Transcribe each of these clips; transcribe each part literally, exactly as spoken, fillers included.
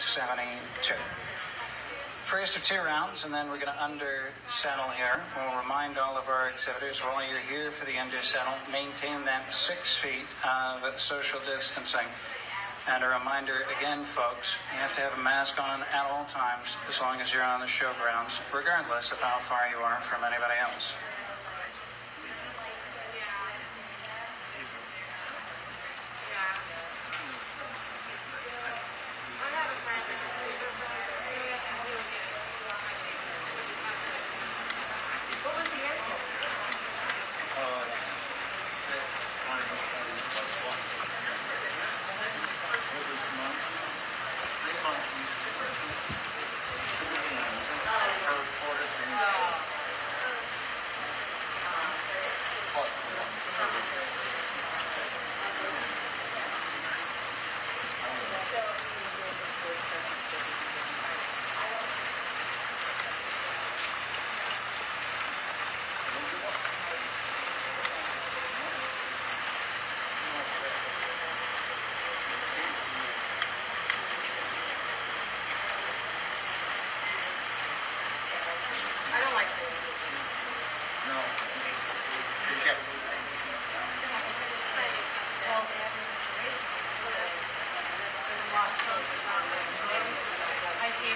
seventy-two. Freeze for two rounds, and then we're going to under saddle here. We'll remind all of our exhibitors, while you're here for the under saddle, maintain that six feet of social distancing. And a reminder again, folks, you have to have a mask on at all times as long as you're on the show grounds, regardless of how far you are from anybody else.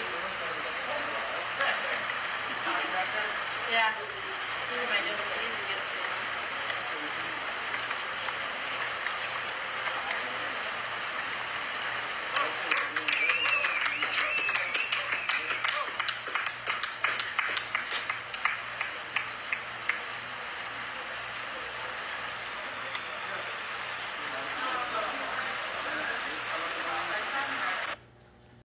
Yeah.